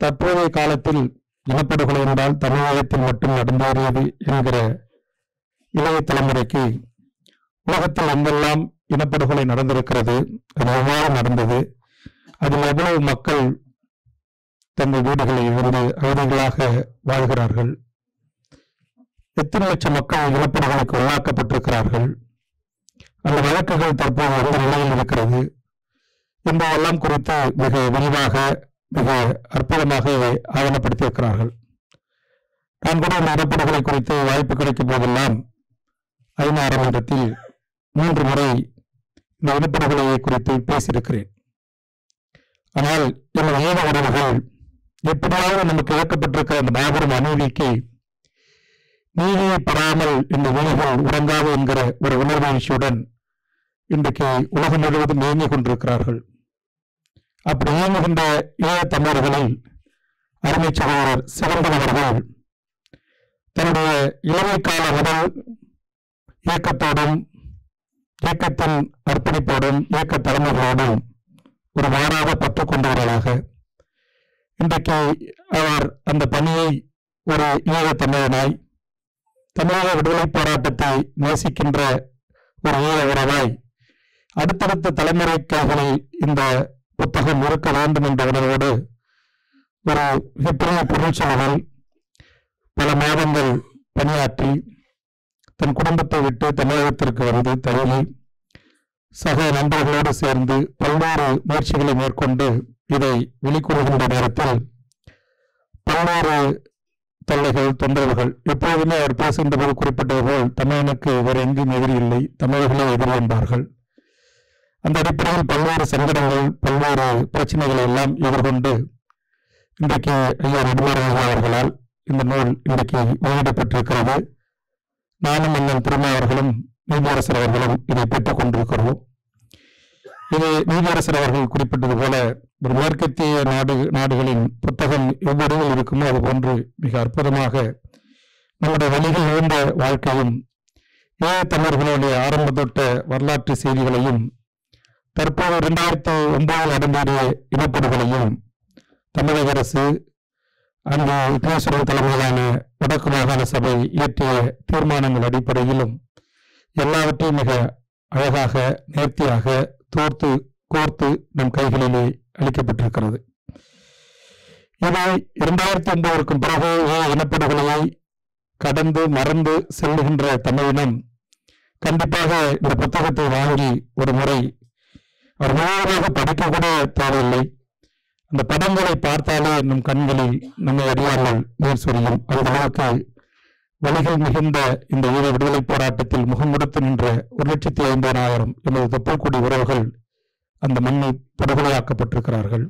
தற்போதைய காலத்தில் இனப்படுகொலை என்றால் தமிழகத்தில் மட்டும் நடந்தேறியது என்கிற இளைய தலைமுறைக்கு உலகத்தில் எங்கெல்லாம் இனப்படுகொலை நடந்திருக்கிறது, அது எவ்வாறு நடந்தது, அதில் எவ்வளவு மக்கள் தங்கள் வீடுகளில் இருந்து அகதிகளாக வாழ்கிறார்கள், எத்தனை லட்சம் மக்கள் இனப்படுகொலைக்கு உள்ளாக்கப்பட்டிருக்கிறார்கள், அந்த வழக்குகள் தற்போது எந்த நிலையில் இருக்கிறது என்பதெல்லாம் குறித்து மிக விரிவாக மிக அற்புதமாக ஆவணப்படுத்தியிருக்கிறார்கள். நான் கூட இந்த இனப்படுகொலை குறித்து வாய்ப்பு கிடைக்கும் போதெல்லாம் ஐநா மன்றத்தில் 3 முறை இந்த இனப்படுகொலையை குறித்து பேசியிருக்கிறேன். ஆனால் எனது ஈழ உறவுகள் எப்படியாவது நமக்கு இழக்கப்பட்டிருக்கிற அந்த மாபெரும் அநீதிக்கு நீதியை பெறாமல் இந்த உலகில் உறங்காது என்கிற ஒரு உணர்வீழ்ச்சியுடன் இன்றைக்கு உலகம் முழுவதும் இயங்கிக் கொண்டிருக்கிறார்கள். அப்படி இயங்குகின்ற ஈழத் தமிழர்களில் அருமை சகோதரர் சிவந்தன் அவர்கள் தன்னுடைய இளமை கால முதல் இயக்கத்தோடும் இயக்கத்தின் அர்ப்பணிப்போடும் இயக்க தலைமைகளோடும் ஒரு மாறாக பற்று கொண்டவர்களாக இன்றைக்கு அவர் அந்த பணியை ஒரு ஈழத் தமிழனாய் தமிழக விடுதலை போராட்டத்தை நேசிக்கின்ற ஒரு ஈழ உறவாய் அடுத்தடுத்த தலைமுறை கைகளில் இந்த புத்தகம் இருக்க வேண்டும் என்ற உணர்வோடு ஒரு மிகப்பெரிய பொருட்செலவில் பல மாதங்கள் பணியாற்றி தன் குடும்பத்தை விட்டு தமிழகத்திற்கு வந்து தழுவி சக நண்பர்களோடு சேர்ந்து பல்வேறு முயற்சிகளை மேற்கொண்டு இதை வெளிக்கொள்கின்ற நேரத்தில் பல்வேறு தொல்லைகள் தொந்தரவுகள் எப்போதுமே அவர் பேசுகின்ற போது குறிப்பிட்டது போல் தமிழனுக்கு வேறு எங்கும் எதிரி இல்லை, தமிழர்களே எதிரி என்பார்கள். அந்த அடிப்படையில் பல்வேறு சங்கடங்கள் பல்வேறு பிரச்சனைகளை எல்லாம் எதிர்கொண்டு இன்றைக்கு ஐயா நெடுமாறன் அவர்களால் இந்த நூல் இன்றைக்கு வெளியிடப்பட்டிருக்கிறது. நானும் அண்ணன் திருமாவர்களும் நீதியரசர் அவர்களும் இதை பெற்றுக் கொண்டிருக்கிறோம். இது நீதியரசர் அவர்கள் குறிப்பிட்டது போல ஒரு மேற்கத்திய நாடுகளின் புத்தகம் எவ்வளவு இருக்குமோ அது போன்று மிக அற்புதமாக நம்முடைய வழிகள் நிறைந்த வாழ்க்கையும் ஈழத் தமிழர்களுடைய ஆரம்ப தொட்ட வரலாற்று செய்திகளையும் தற்போது 2009 நடந்தேறிய இனப்படுகொலையும் தமிழக அரசு அங்கு விக்னேஸ்வரன் தலைமையிலான வடக்கு மாகாண சபை இயற்றிய தீர்மானங்கள் அடிப்படையிலும் எல்லாவற்றையும் மிக அழகாக நேர்த்தியாக கோர்த்து நம் கைகளிலே அளிக்கப்பட்டிருக்கிறது. இதை 2009 பிறகு இனப்படுகொலையை கடந்து மறந்து செல்லுகின்ற தமிழினம் கண்டிப்பாக இந்த புத்தகத்தை வாங்கி ஒரு முறை அவர் முழுவதாக படிக்க கூட தேவையில்லை. அந்த படங்களை பார்த்தாலே நம் கண்களில் நம்மை அறியாமல் நீர் சொரியும். அந்த வழிகள் மிகுந்த இந்த ஈழ விடுதலை போராட்டத்தில் முகமுடுத்து நின்ற 1,50,000 எமது தொப்புள்கொடி உறவுகள் அந்த மண்ணில் படுகொலையாக்கப்பட்டிருக்கிறார்கள்.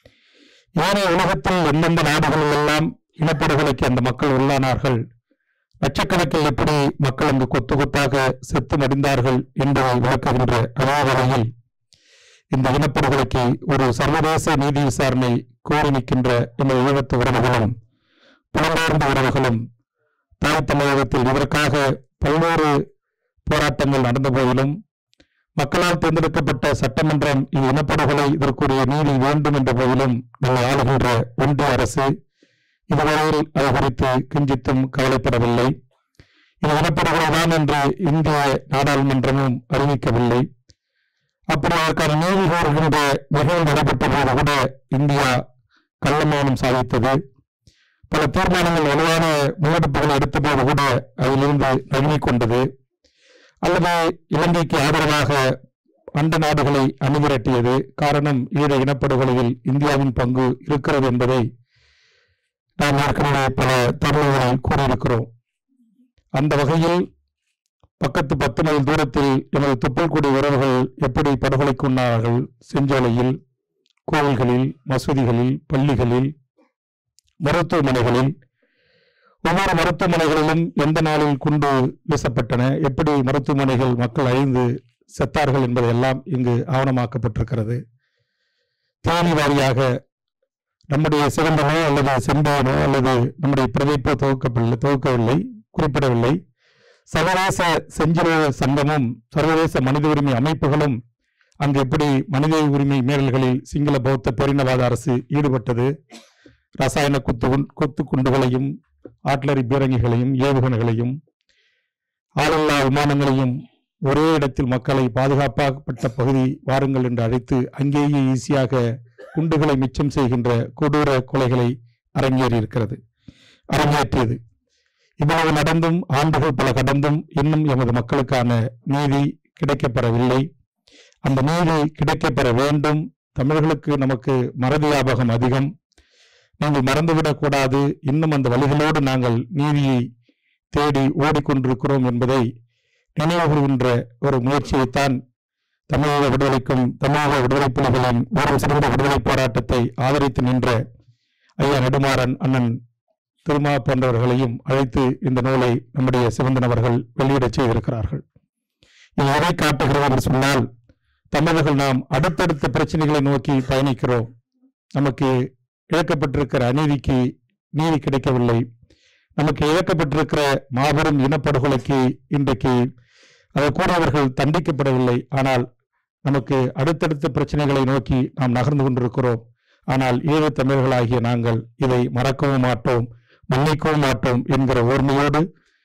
ஏனைய உலகத்தில் எந்தெந்த நாடுகளில் எல்லாம் இனப்படுகொலைக்கு அந்த மக்கள் உள்ளானார்கள், லட்சக்கணக்கில் எப்படி மக்கள் அங்கு கொத்து கொத்தாக செத்து மடிந்தார்கள் என்பதை விளக்குகின்ற அதே வேளையில் இந்த இனப்படுகொலைக்கு ஒரு சர்வதேச நீதி விசாரணை கோரி நிற்கின்ற எமது ஈழத்து உறவுகளும் புலம்பெயர்ந்த உறவுகளும் தாய் தமிழகத்தில் இதற்காக பல்வேறு போராட்டங்கள் நடந்த போதிலும் மக்களால் தேர்ந்தெடுக்கப்பட்ட சட்டமன்றம் இது இனப்படுகொலை இதற்குரிய நீதி வேண்டும் என்ற போதிலும் நம்மை ஆளுகின்ற ஒன்றிய அரசு இதுவரையில் அது குறித்து கிஞ்சித்தும் கவலைப்படவில்லை. இது இனப்படுகொலைதான் என்று இந்திய நாடாளுமன்றமும் அறிவிக்கவில்லை. அப்படி அதற்கான நீதி கோருகின்ற நிகழ்வு நடைபெற்ற போது கூட இந்தியா கள்ளமௌனம் சாதித்தது. பல தீர்மானங்கள் வலுவான முன்னெடுப்புகளை எடுத்த போது கூட அதிலிருந்து நழுவிக் கொண்டது. அல்லது இலங்கைக்கு ஆதரவாக அண்ட நாடுகளை அணிதிரட்டியது. காரணம் ஈழ இனப்படுகொலையில் இந்தியாவின் பங்கு இருக்கிறது என்பதை நாம் ஏற்கனவே பல தருணங்களில் கூறியிருக்கிறோம். அந்த வகையில் பக்கத்து 10 மைல் தூரத்தில் எமது தொப்புள்கொடி உறவுகள் எப்படி படுகொலைக்குள்ளார்கள். செஞ்சோலையில், கோவில்களில், மசூதிகளில், பள்ளிகளில், மருத்துவமனைகளில், ஒவ்வொரு மருத்துவமனைகளிலும் எந்த நாளில் குண்டு வீசப்பட்டன, எப்படி மருத்துவமனைகள் மக்கள் அழிந்து செத்தார்கள் என்பதையெல்லாம் இங்கு ஆவணமாக்கப்பட்டிருக்கிறது. தேனி வாரியாக நம்முடைய சிறந்தனோ அல்லது செம்பனோ அல்லது நம்முடைய பிரதிப்போ துவக்கவில்லை, குறிப்பிடவில்லை. சர்வதேச செஞ்சிலுவ சங்கமும் சர்வதேச மனித உரிமை அமைப்புகளும் அங்கு எப்படி மனித உரிமை மீறல்களில் சிங்கள பௌத்த பேரினவாத அரசு ஈடுபட்டது, ரசாயன கொத்து குண்டுகளையும், ஆட்லரி பீரங்கிகளையும், ஏவுகணைகளையும், ஆளில்லா விமானங்களையும் ஒரே இடத்தில் மக்களை பாதுகாப்பாகப்பட்ட பகுதி வாருங்கள் என்று அழைத்து அங்கேயே ஈஸியாக குண்டுகளை மிச்சம் செய்கின்ற கொடூர கொலைகளை அரங்கேற்றியது. இவ்வளவு நடந்தும், ஆண்டுகள் பல கடந்தும் இன்னும் எமது மக்களுக்கான நீதி கிடைக்கப்பெறவில்லை. அந்த நீதி கிடைக்கப்பெற வேண்டும். தமிழர்களுக்கு நமக்கு மறதி ஞாபகம் அதிகம். நீங்கள் மறந்துவிடக்கூடாது. இன்னும் அந்த வழிகளோடு நாங்கள் நீதியை தேடி ஓடிக்கொண்டிருக்கிறோம் என்பதை நினைவுகின்ற ஒரு முயற்சியைத்தான் தமிழக விடுதலைக்கும், தமிழக விடுதலை புலிகளின் ஒரு சிறந்த விடுதலை போராட்டத்தை ஆதரித்து நின்ற ஐயா நெடுமாறன், அண்ணன் திருமா போன்றவர்களையும் அழைத்து இந்த நூலை நம்முடைய சிவந்தன் அவர்கள் வெளியிடச் செய்திருக்கிறார்கள். இது எதை காட்டுகிறது என்று சொன்னால், தமிழர்கள் நாம் அடுத்தடுத்த பிரச்சனைகளை நோக்கி பயணிக்கிறோம். நமக்கு இழக்கப்பட்டிருக்கிற அநீதிக்கு நீதி கிடைக்கவில்லை. நமக்கு இழக்கப்பட்டிருக்கிற மாபெரும் இனப்படுகொலைக்கு இன்றைக்கு அதை கூறியவர்கள் தண்டிக்கப்படவில்லை. ஆனால் நமக்கு அடுத்தடுத்த பிரச்சனைகளை நோக்கி நாம் நகர்ந்து கொண்டிருக்கிறோம். ஆனால் ஈழத் தமிழர்களாகிய நாங்கள் இதை மறக்கவும் மாட்டோம், மன்னிக்கவும் மாட்டோம் என்கிற ஓர்மையோடு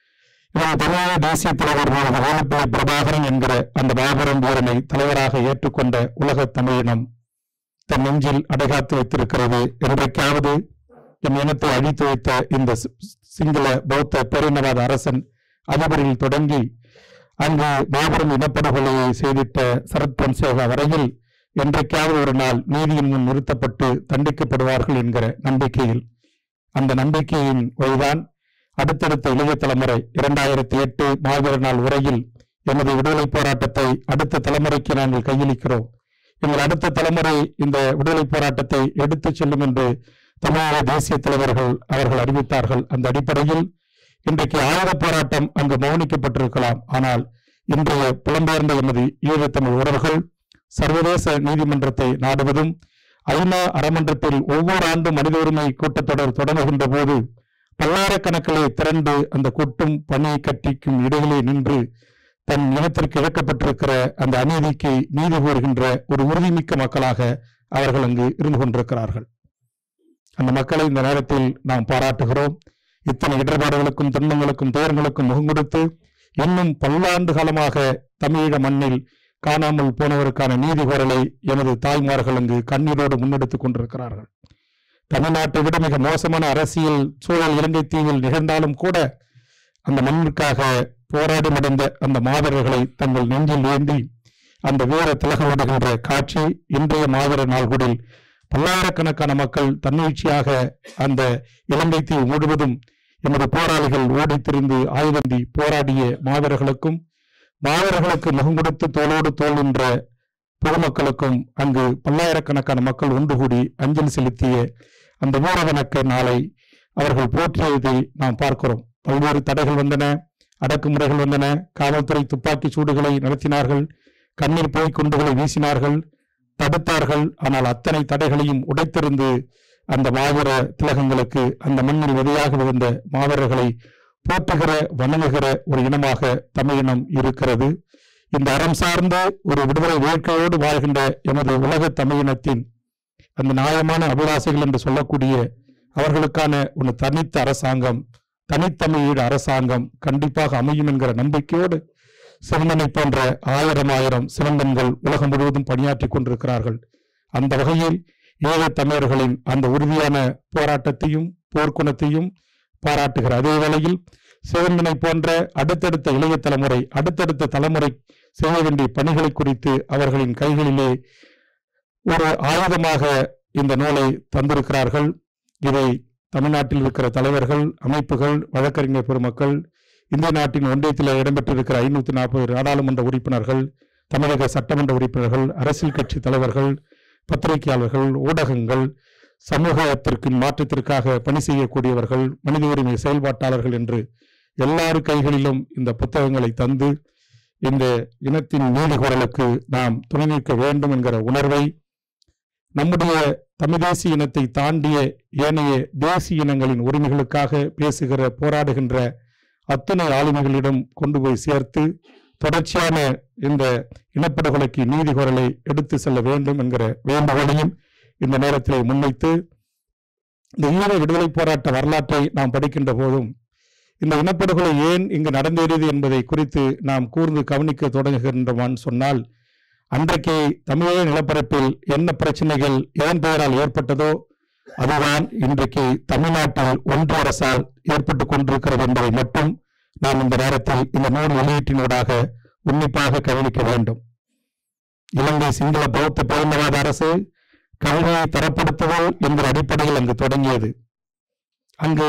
தமிழக தேசிய தலைவர் வேலுப்பிள்ளை பிரபாகரன் என்கிற அந்த மாபெரும் வீரனை தலைவராக ஏற்றுக்கொண்ட உலக தமிழினம் தன் நெஞ்சில் அடைகாத்து வைத்திருக்கிறது. என்றைக்காவது என் இனத்தை அழித்து வைத்த இந்த சிங்கள பௌத்த பேரினவாத அரசன் அதிபரில் தொடங்கி அங்கு மாபெரும் இனப்படுகொலையை செய்திட்ட சரத் பொன்சேகா வரையில் என்றைக்காவது ஒரு நாள் நீதியின் முன் நிறுத்தப்பட்டு தண்டிக்கப்படுவார்கள் என்கிற நம்பிக்கையில், அந்த நம்பிக்கையின் வழிதான் அடுத்தடுத்த இளைய தலைமுறை 2008 மாவீரர் நாள் உரையில் எமது விடுதலை போராட்டத்தை அடுத்த தலைமுறைக்கு நாங்கள் கையளிக்கிறோம். எங்கள் அடுத்த தலைமுறை இந்த விடுதலை போராட்டத்தை எடுத்துச் செல்லும் என்று தமிழக தேசிய தலைவர்கள் அவர்கள் அறிவித்தார்கள். அந்த அடிப்படையில் இன்றைக்கு ஆயுத போராட்டம் அங்கு மௌனிக்கப்பட்டிருக்கலாம். ஆனால் இன்றைய புலம்பெயர்ந்த எமது ஈழத்தமிழ் உறவுகள் சர்வதேச நீதிமன்றத்தை நாடுவதும், ஐநா அறமன்றத்தில் ஒவ்வொரு ஆண்டும் மனித உரிமை கூட்டத்தொடர் தொடங்குகின்ற போது பல்லாயிரக்கணக்கிலே திரண்டு அந்த கொட்டும் பனி கட்டிக்கும் இடையிலே நின்று தன் இனத்திற்கு இழக்கப்பட்டிருக்கிற அந்த அநீதிக்கு நீதி கோருகின்ற ஒரு உறுதிமிக்க மக்களாக அவர்கள் அங்கு இருந்து கொண்டிருக்கிறார்கள். அந்த மக்களை இந்த நேரத்தில் நாம் பாராட்டுகிறோம். இத்தனை இடர்பாடுகளுக்கும், துன்பங்களுக்கும், துயரங்களுக்கும் முகம் கொடுத்து இன்னும் பல்லாண்டு காலமாக தமிழீழ மண்ணில் காணாமல் போனவருக்கான நீதி கோரலை எமது தாய்மார்கள் அங்கு கண்ணீரோடு முன்னெடுத்துக் கொண்டிருக்கிறார்கள். தமிழ்நாட்டை விட மிக மோசமான அரசியல் சூழல் இலங்கை தீவில் நிகழ்ந்தாலும் கூட அந்த மண்ணிற்காக போராடி மடிந்த அந்த மாவீரர்களை தங்கள் நெஞ்சில் ஏந்தி அந்த வீர திலகமிடுகின்ற காட்சி இன்றைய மாவீரர் நாள்கூடில் பல்லாயிரக்கணக்கான மக்கள் தன்னெழுச்சியாக அந்த இலங்கை தீவு முழுவதும் எமது போராளிகள் ஓடித்திரிந்து ஆயுதந்தி போராடிய மாவீரர்களுக்கும், மாவீரர்களுக்கு முகம் கொடுத்து தோளோடு தோல் நின்ற பொதுமக்களுக்கும் அங்கு பல்லாயிரக்கணக்கான மக்கள் ஒன்று கூடி அஞ்சலி செலுத்திய அந்த வீரவணக்க நாளை அவர்கள் போற்றியதை நாம் பார்க்கிறோம். பல்வேறு தடைகள் வந்தன, அடக்குமுறைகள் வந்தன, காவல்துறை துப்பாக்கி சூடுகளை நடத்தினார்கள், கண்ணீர் போய் குண்டுகளை வீசினார்கள், தடுத்தார்கள். ஆனால் அத்தனை தடைகளையும் உடைத்திருந்து அந்த மாவீர திலகங்களுக்கு, அந்த மண்ணில் விதையாக விழுந்த மாவீரர்களை போற்றுகிற வணங்குகிற ஒரு இனமாக தமிழினம் இருக்கிறது. இந்த அறம் சார்ந்த ஒரு விடுதலை வேட்கையோடு வாழ்கின்ற எமது உலக தமிழினத்தின் அந்த நியாயமான அபிலாசைகள் என்று சொல்லக்கூடிய அவர்களுக்கான ஒரு தனித்த அரசாங்கம், தனித்தமிழீழ அரசாங்கம் கண்டிப்பாக அமையும் என்கிற நம்பிக்கையோடு சிவந்தனை போன்ற ஆயிரம் சிவந்தன்கள் உலகம் முழுவதும் பணியாற்றி கொண்டிருக்கிறார்கள். அந்த வகையில் ஈழத் தமிழர்களின் அந்த உறுதியான போராட்டத்தையும் போர்க்குணத்தையும் பாராட்டுகிற அதே வேளையில் சிவந்தனை போன்ற அடுத்தடுத்த இளைய தலைமுறை, அடுத்தடுத்த தலைமுறை செய்ய வேண்டிய பணிகளை குறித்து அவர்களின் கைகளிலே ஒரு ஆயுதமாக இந்த நூலை தந்திருக்கிறார்கள். இதை தமிழ்நாட்டில் இருக்கிற தலைவர்கள், அமைப்புகள், வழக்கறிஞர் பெருமக்கள், இந்திய நாட்டின் ஒன்றியத்தில் இடம்பெற்றிருக்கிற 540 நாடாளுமன்ற உறுப்பினர்கள், தமிழக சட்டமன்ற உறுப்பினர்கள், அரசியல் கட்சி தலைவர்கள், பத்திரிகையாளர்கள், ஊடகங்கள், சமூகத்திற்கு மாற்றத்திற்காக பணி செய்யக்கூடியவர்கள், மனித உரிமை செயல்பாட்டாளர்கள் என்று எல்லாரு கைகளிலும் இந்த புத்தகங்களை தந்து இந்த இனத்தின் நீதி குரலுக்கு நாம் துணை நிற்க வேண்டும் என்கிற உணர்வை நம்முடைய தமிழ் தேசிய இனத்தை தாண்டிய ஏனைய தேசிய இனங்களின் உரிமைகளுக்காக பேசுகிற போராடுகின்ற அத்தனை ஆளுமைகளிடம் கொண்டு போய் சேர்த்து தொடர்ச்சியான இந்த இனப்படுகொலைக்கு நீதி குரலை எடுத்து செல்ல வேண்டும் என்கிற வேண்டுகோளையும் இந்த நேரத்தில் முன்வைத்து இந்த ஈழ விடுதலை போராட்ட வரலாற்றை நாம் படிக்கின்ற போதும் இந்த இனப்படுகொலை ஏன் இங்கு நடந்தேறியது என்பதை குறித்து நாம் கூர்ந்து கவனிக்க தொடங்குகின்றோமான்னு சொன்னால், அன்றைக்கு தமிழக நிலப்பரப்பில் என்ன பிரச்சனைகள் எதன் பெயரால் ஏற்பட்டதோ அதுதான் இன்றைக்கு தமிழ்நாட்டில் ஒன்றிய அரசால் ஏற்பட்டு கொண்டிருக்கிறது என்பதை மட்டும் நாம் இந்த நேரத்தில் இந்த நூல் வெளியீட்டினூடாக உன்னிப்பாக கவனிக்க வேண்டும். இலங்கை சிங்கள பௌத்த பேரினவாத அரசு கல்வியை தரப்படுத்துதல் என்கிற அடிப்படையில் அங்கு தொடங்கியது. அங்கு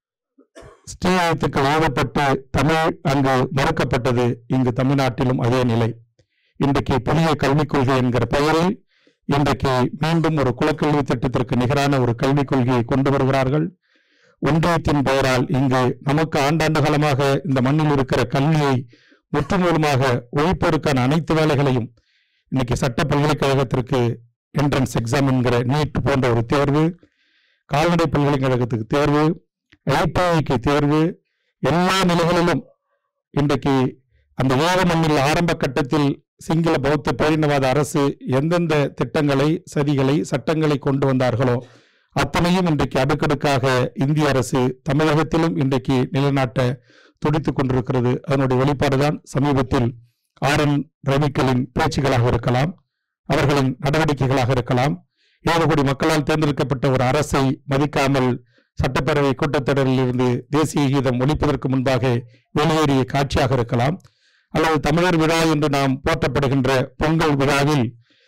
ஸ்ரீ எழுத்துக்கள் தமிழ் அங்கு மறுக்கப்பட்டது. இங்கு தமிழ்நாட்டிலும் அதே நிலை. இன்றைக்கு புதிய கல்விக் கொள்கை என்கிற பெயரில் இன்றைக்கு மீண்டும் ஒரு குலக்கல்வி திட்டத்திற்கு நிகரான ஒரு கல்விக் கொள்கையை கொண்டு வருகிறார்கள். ஒன்றியத்தின் பெயரால் இங்கு நமக்கு ஆண்டாண்டு காலமாக இந்த மண்ணில் இருக்கிற கல்வியை முற்றுமுழுமாக ஒழிப்பதற்கான அனைத்து வேலைகளையும் இன்னைக்கு சட்ட பல்கலைக்கழகத்திற்கு என்ட்ரன்ஸ் எக்ஸாம் என்கிற நீட் போன்ற ஒரு தேர்வு, கால்நடை பல்கலைக்கழகத்துக்கு தேர்வு, ஐடிஐக்கு தேர்வு, எல்லா நிலைகளிலும் இன்றைக்கு அந்த ஈழ மண்ணில் ஆரம்ப கட்டத்தில் சிங்கள பௌத்த பேரினவாத அரசு எந்தெந்த திட்டங்களை, சதிகளை, சட்டங்களை கொண்டு வந்தார்களோ அத்தனையும் இன்றைக்கு அடுக்கடுக்காக இந்திய அரசு தமிழகத்திலும் இன்றைக்கு நிலைநாட்ட துடித்துக் கொண்டிருக்கிறது. அதனுடைய வெளிப்பாடுதான் சமீபத்தில் RN ரவிக்களின் பேச்சுகளாக இருக்கலாம், அவர்களின் நடவடிக்கைகளாக இருக்கலாம். 7 கோடி மக்களால் தேர்ந்தெடுக்கப்பட்ட ஒரு அரசை மதிக்காமல் சட்டப்பேரவை கூட்டத்தொடரில் இருந்து தேசிய கீதம் ஒலிப்பதற்கு முன்பாக வெளியேறிய காட்சியாக இருக்கலாம், அல்லது தமிழர் விழா என்று நாம் போற்றப்படுகின்ற பொங்கல் விழாவில்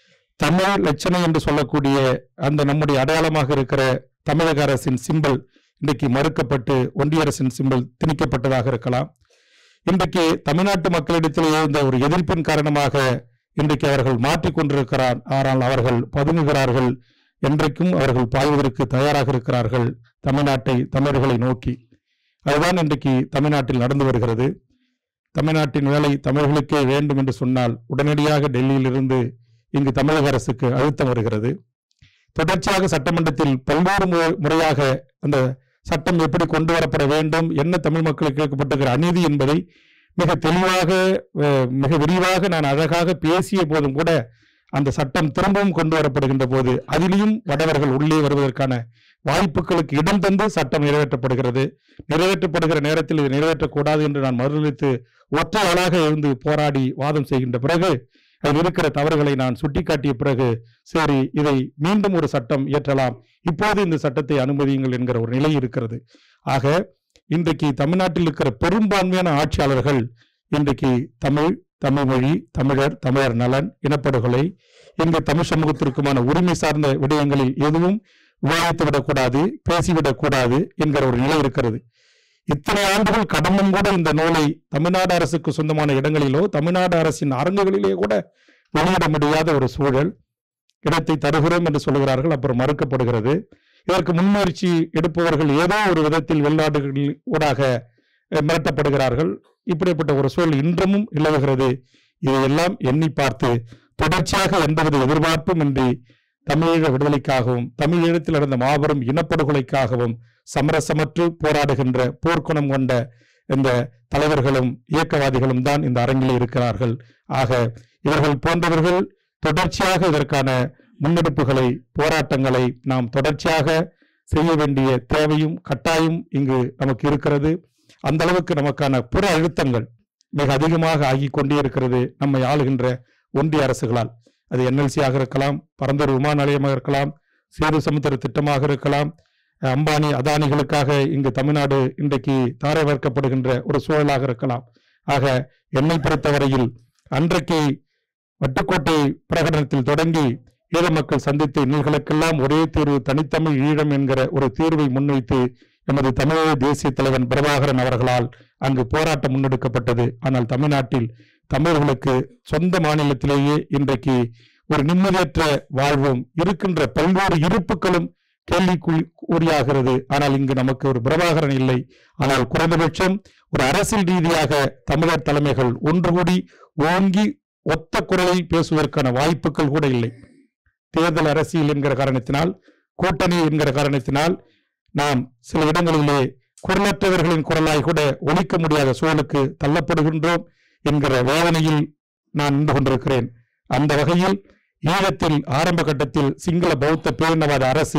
தமிழ் லட்சணை என்று சொல்லக்கூடிய அந்த நம்முடைய அடையாளமாக இருக்கிற தமிழக அரசின் சிம்பல் இன்றைக்கு மறுக்கப்பட்டு ஒன்றிய அரசின் சிம்பல் திணிக்கப்பட்டதாக இருக்கலாம். இன்றைக்கு தமிழ்நாட்டு மக்களிடத்தில் இருந்த ஒரு எதிர்ப்பின் காரணமாக இன்றைக்கு அவர்கள் மாற்றிக்கொண்டிருக்கிறார். ஆனால் அவர்கள் பதுங்குகிறார்கள். என்றைக்கும் அவர்கள் பாய்வதற்கு தயாராக இருக்கிறார்கள் தமிழ்நாட்டை, தமிழர்களை நோக்கி. அதுதான் இன்றைக்கு தமிழ்நாட்டில் நடந்து வருகிறது. தமிழ்நாட்டின் வேலை தமிழர்களுக்கே வேண்டும் என்று சொன்னால் உடனடியாக டெல்லியிலிருந்து இங்கு தமிழக அரசுக்கு அழுத்தம் வருகிறது. தொடர்ச்சியாக சட்டமன்றத்தில் பல்வேறு முறையாக அந்த சட்டம் எப்படி கொண்டு வரப்பட வேண்டும், என்ன தமிழ் மக்களுக்கு கேட்கப்பட்டிருக்கிற அநீதி என்பதை மிக தெளிவாக, மிக விரிவாக நான் அழகாக பேசிய போதும் கூட அந்த சட்டம் திரும்பவும் கொண்டு வரப்படுகின்ற போது அதிலையும் வடவர்கள் உள்ளே வருவதற்கான வாய்ப்புகளுக்கு இடம் தந்து சட்டம் நிறைவேற்றப்படுகிறது. நிறைவேற்றப்படுகிற நேரத்தில் இது நிறைவேற்றக்கூடாது என்று நான் மறுதளித்து ஒற்றை ஆளாக இருந்து போராடி வாதம் செய்கின்ற பிறகு அதில் இருக்கிற தவறுகளை நான் சுட்டிக்காட்டிய பிறகு சரி இதை மீண்டும் ஒரு சட்டம் இயற்றலாம், இப்போது இந்த சட்டத்தை அனுமதியுங்கள் என்கிற ஒரு நிலை இருக்கிறது. ஆக இன்றைக்கு தமிழ்நாட்டில் இருக்கிற பெரும்பான்மையான ஆட்சியாளர்கள் இன்றைக்கு தமிழ், தமிழ் மொழி, தமிழர், தமிழர் நலன், இனப்படுகொலை, இந்த தமிழ் சமூகத்திற்குமான உரிமை சார்ந்த விடயங்களில் எதுவும் விவாதித்து விடக்கூடாது, பேசிவிடக்கூடாது என்கிற ஒரு நிலை இருக்கிறது. இத்தனை ஆண்டுகள் கடந்தும் கூட இந்த நூலை தமிழ்நாடு அரசுக்கு சொந்தமான இடங்களிலோ தமிழ்நாடு அரசின் அரங்குகளிலே கூட வெளியிட முடியாத ஒரு சூழல். இடத்தை தருகிறோம் என்று சொல்லுகிறார்கள், அப்புறம் மறுக்கப்படுகிறது. இதற்கு முன்முயற்சி எடுப்பவர்கள் ஏதோ ஒரு விதத்தில் வெளிநாடுகளில் ஊடாக மிரட்டப்படுகிறார்கள். இப்படிப்பட்ட ஒரு சூழல் இன்றமும் நிலவுகிறது. இதையெல்லாம் எண்ணி பார்த்து தொடர்ச்சியாக எந்தவித எதிர்பார்ப்பும் இன்றி தமிழீழ விடுதலைக்காகவும் தமிழீழத்தில் நடந்த மாபெரும் இனப்படுகொலைக்காகவும் சமரசமற்று போராடுகின்ற போர்க்குணம் கொண்ட இந்த தலைவர்களும் இயக்கவாதிகளும் தான் இந்த அரங்கில் இருக்கிறார்கள். ஆக இவர்கள் போன்றவர்கள் தொடர்ச்சியாக இதற்கான முன்னெடுப்புகளை, போராட்டங்களை நாம் தொடர்ச்சியாக செய்ய வேண்டிய தேவையும் கட்டாயம் இங்கு நமக்கு இருக்கிறது. அந்த அளவுக்கு நமக்கான புற அழுத்தங்கள் மிக அதிகமாக ஆகி கொண்டே இருக்கிறது நம்மை ஆளுகின்ற ஒன்றிய அரசுகளால். அது NLC-ஆக இருக்கலாம், பரந்தூர் விமான நிலையமாக இருக்கலாம், சேது சமுத்திர திட்டமாக இருக்கலாம், அம்பானி அதானிகளுக்காக இங்கு தமிழ்நாடு இன்றைக்கு தாரை வார்க்கப்படுகின்ற ஒரு சூழலாக இருக்கலாம். ஆக என்னை பொறுத்தவரையில் அன்றைக்கு வட்டுக்கோட்டை பிரகடனத்தில் தொடங்கி ஈழ மக்கள் சந்தித்த இன்னல்களுக்கெல்லாம் ஒரே தீர்வு தனித்தமிழ் ஈழம் என்கிற ஒரு தீர்வை முன்வைத்து எமது தமிழக தேசிய தலைவன் பிரபாகரன் அவர்களால் அங்கு போராட்டம் முன்னெடுக்கப்பட்டது. ஆனால் தமிழ்நாட்டில் தமிழர்களுக்கு சொந்த மாநிலத்திலேயே இன்றைக்கு ஒரு நிம்மதியற்ற வாழ்வும் இருக்கின்ற பல்வேறு இருப்புகளும் கேள்விக்குறியாகிறது. ஆனால் இங்கு நமக்கு ஒரு பிரபாகரன் இல்லை. ஆனால் குறைந்தபட்சம் ஒரு அரசியல் ரீதியாக தமிழர் தலைமைகள் ஒன்று கூடி ஓங்கி ஒத்த குரலில் பேசுவதற்கான வாய்ப்புகள் கூட இல்லை. தேர்தல் அரசியல் என்கிற காரணத்தினால், கூட்டணி என்கிற காரணத்தினால் நாம் சில இடங்களிலே குரலற்றவர்களின் குரலாய் கூட ஒலிக்க முடியாத சூழலுக்கு தள்ளப்படுகின்றோம் என்கிற வேதனையில் நான் நின்று கொண்டிருக்கிறேன். அந்த வகையில் ஈழத்தில் ஆரம்ப கட்டத்தில் சிங்கள பௌத்த பேரினவாத அரசு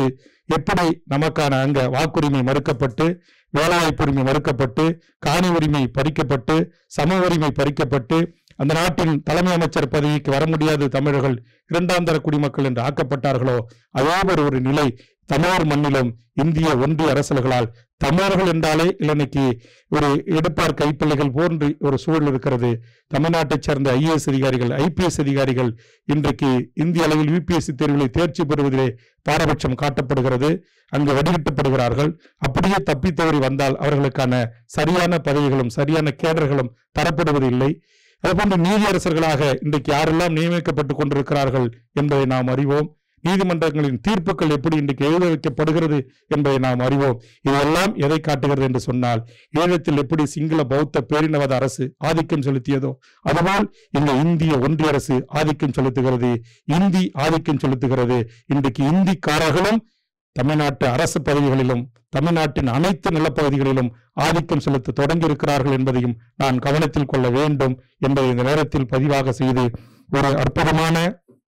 எப்படி நமக்கான அங்க வாக்குரிமை மறுக்கப்பட்டு, வேலைவாய்ப்பு உரிமை மறுக்கப்பட்டு, காணி உரிமை பறிக்கப்பட்டு, சம உரிமை பறிக்கப்பட்டு, அந்த நாட்டின் தலைமை அமைச்சர் பதவிக்கு வர முடியாது தமிழர்கள் இரண்டாம் தர குடிமக்கள் என்று ஆக்கப்பட்டார்களோ அதே ஒரு நிலை தமிழர் மண்ணிலும் இந்திய ஒன்றிய அரசுகளால் தமிழர்கள் என்றாலே இன்னைக்கு ஒரு எடுப்பார் கைப்பிள்ளைகள் போன்று ஒரு சூழல் இருக்கிறது. தமிழ்நாட்டைச் சேர்ந்த ஐஏஎஸ் அதிகாரிகள், ஐபிஎஸ் அதிகாரிகள் இன்றைக்கு இந்திய அளவில் யுபிஎஸ்சி தேர்வுகளை தேர்ச்சி பெறுவதிலே பாரபட்சம் காட்டப்படுகிறது. அங்கு வடிகட்டப்படுகிறார்கள். அப்படியே தப்பித்தவறி வந்தால் அவர்களுக்கான சரியான பதவிகளும் சரியான கேடர்களும் தரப்படுவதில்லை. அதுபோன்று நீதியரசர்களாக இன்றைக்கு யாரெல்லாம் நியமிக்கப்பட்டுக் கொண்டிருக்கிறார்கள் என்பதை நாம் அறிவோம். நீதிமன்றங்களின் தீர்ப்புகள் எப்படி இன்றைக்கு எழுத வைக்கப்படுகிறது என்பதை நாம் அறிவோம். இதெல்லாம் எதை காட்டுகிறது என்று சொன்னால், ஈழத்தில் எப்படி சிங்கள பௌத்த பேரினவாத அரசு ஆதிக்கம் செலுத்தியதோ அதுபோல் இந்த இந்திய ஒன்றிய அரசு ஆதிக்கம் செலுத்துகிறது, இந்தி ஆதிக்கம் செலுத்துகிறது. இன்றைக்கு இந்திக்காரர்களும் தமிழ்நாட்டு அரசு பதவிகளிலும் தமிழ்நாட்டின் அனைத்து நிலப்பகுதிகளிலும் ஆதிக்கம் செலுத்த தொடங்கி இருக்கிறார்கள் என்பதையும் நான் கவனத்தில் கொள்ள வேண்டும் என்பதை இந்த நேரத்தில் பதிவாக செய்து, ஒரு அற்புதமான,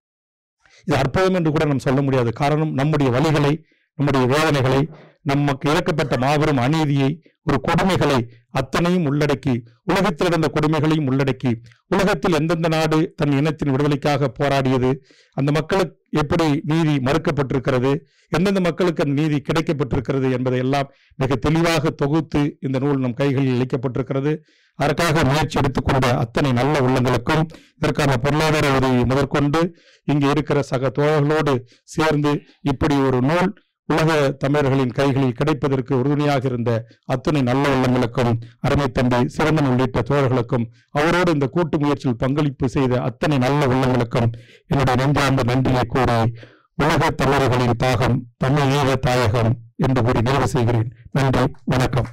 இது அற்புதம் என்று கூட நாம் சொல்ல முடியாது. காரணம், நம்முடைய வலிகளை, நம்முடைய வேதனைகளை, நமக்கு இழக்கப்பட்ட மாபெரும் அநீதியை, ஒரு கொடுமைகளை அத்தனையும் உள்ளடக்கி, உலகத்தில் நடந்த கொடுமைகளையும் உள்ளடக்கி, உலகத்தில் எந்தெந்த நாடு தன் இனத்தின் விடுதலைக்காக போராடியது, அந்த மக்களுக்கு எப்படி நீதி மறுக்கப்பட்டிருக்கிறது, எந்தெந்த மக்களுக்கு அந்த நீதி கிடைக்கப்பட்டிருக்கிறது என்பதை எல்லாம் மிக தெளிவாக தொகுத்து இந்த நூல் நம் கைகளில் இழைக்கப்பட்டிருக்கிறது. அதற்காக முயற்சி எடுத்துக்கொண்ட அத்தனை நல்ல உள்ளங்களுக்கும், இதற்கான பொருளாதார உதவி முதற்கொண்டு இங்கு இருக்கிற சக தோழர்களோடு சேர்ந்து இப்படி ஒரு நூல் உலக தமிழர்களின் கைகளில் கிடைப்பதற்கு உறுதுணையாக இருந்த அத்தனை நல்ல உள்ளங்களுக்கும், அருமை தம்பி சிறந்தன் உள்ளிட்ட தோழர்களுக்கும், அவரோடு இந்த கூட்டு முயற்சியில் பங்களிப்பு செய்த அத்தனை நல்ல உள்ளங்களுக்கும் என்னுடைய நெஞ்சார்ந்த நன்றியை கூறி, உலக தமிழர்களின் தாகம் தமிழ் ஈழ தாயகம் என்று கூறி நிறைவு செய்கிறேன். நன்றி, வணக்கம்.